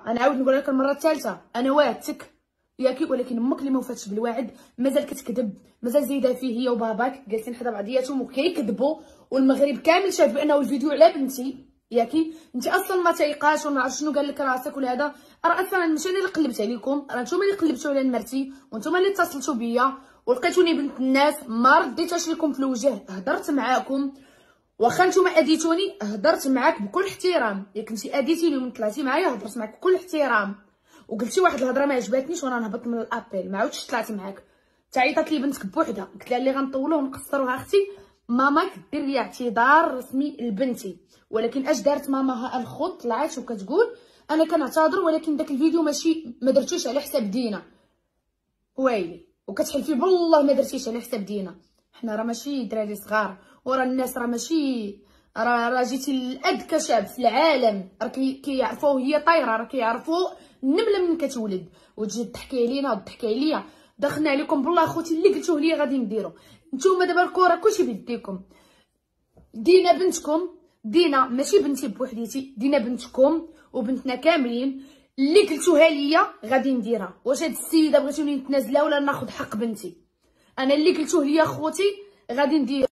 انا عاود نقول لك المره الثالثه، انا وعدتك ياكي، ولكن امك اللي ما وفاتش بالوعد مازال كتكذب، مازال زايده فيه هي وباباك جالسين حدا بعضياتهم وكيكذبوا، والمغرب كامل شاف بانه الفيديو على بنتي ياكي. انت اصلا ما تايقاش وما عرفتش شنو قال لك راسك ولا هذا، راه اصلا ماشي انا اللي قلبت عليكم، راه نتوما اللي قلبتوا على مرتي وانتوما اللي اتصلتوا بيا ولقيتوني بنت الناس، ما رديتش لكم في الوجه، هضرت معاكم. واخا نتوما اذيتوني هضرت معاك بكل احترام، ياك كنتي اذيتيني ومن طلعتي معايا هضرت معاك بكل احترام، وقلتي واحد الهضره ما عجباتنيش وانا نهبط من الابيل، ما عاودتش طلعت معاك. تعيطات لي بنتك بوحدها، قلت لها اللي غنطولوه ونقصروها اختي ماماك دير لي اعتذار رسمي لبنتي، ولكن اش دارت ماماها الخط طلعت وكتقول انا كنعتذر ولكن داك الفيديو ماشي ما درتوش على حساب دينا، ويلي وكتحلفي بالله ما درتيش على حساب دينا. حنا راه ماشي دراري صغار، ورا الناس راه ماشي، راه جيتي لاذكى شعب في العالم، راه كيعرفوا هي طايره، راه كيعرفوا النمله من كتولد، وتجي تحكي علينا وتحكي عليا. دخلنا عليكم بالله اخوتي اللي قلتوه لي غادي نديرو. نتوما دابا الكره كلشي بيديكم، دينا بنتكم، دينا ماشي بنتي بوحديتي، دينا بنتكم وبنتنا كاملين، اللي قلتوها ليا غادي نديرها. واش هاد السيده بغيتوني نتنازلها ولا ناخذ حق بنتي؟ انا اللي قلتوه ليا خوتي غادي ندير.